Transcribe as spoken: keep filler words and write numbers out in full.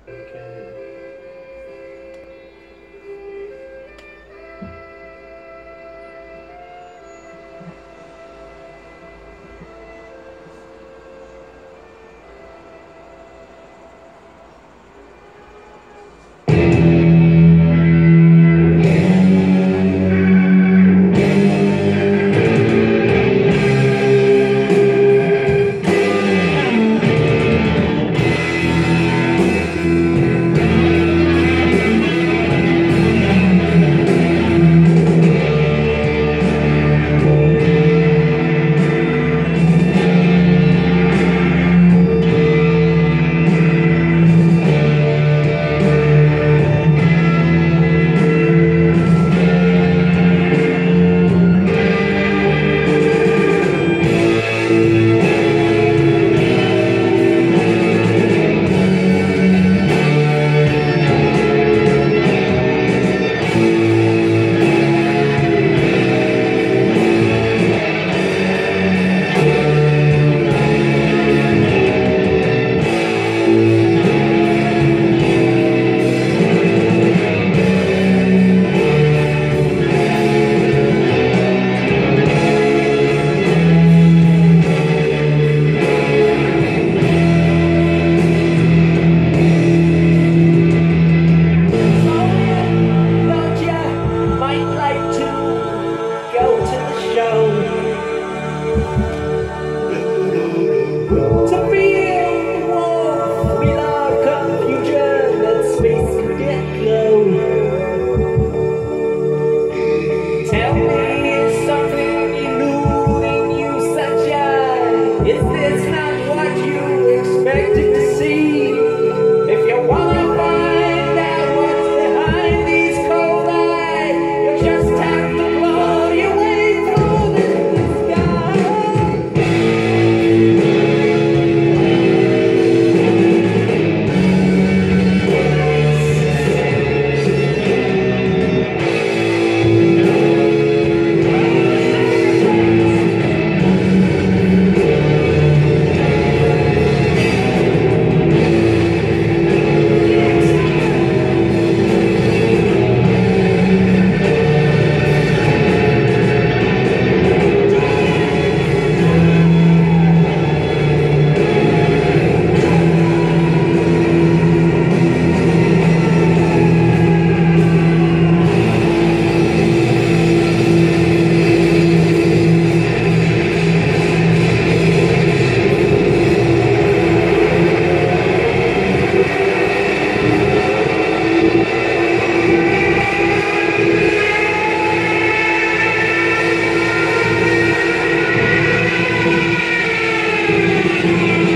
Okay. Thought you might like to go to the show to feel the warmth without confusion and space could get low. Tell me, is something eluding you, sunshine? Is this not what you expected to see? If you wanna find out what's behind these cold eyes, you just have to blow your way through the sky. Thank you.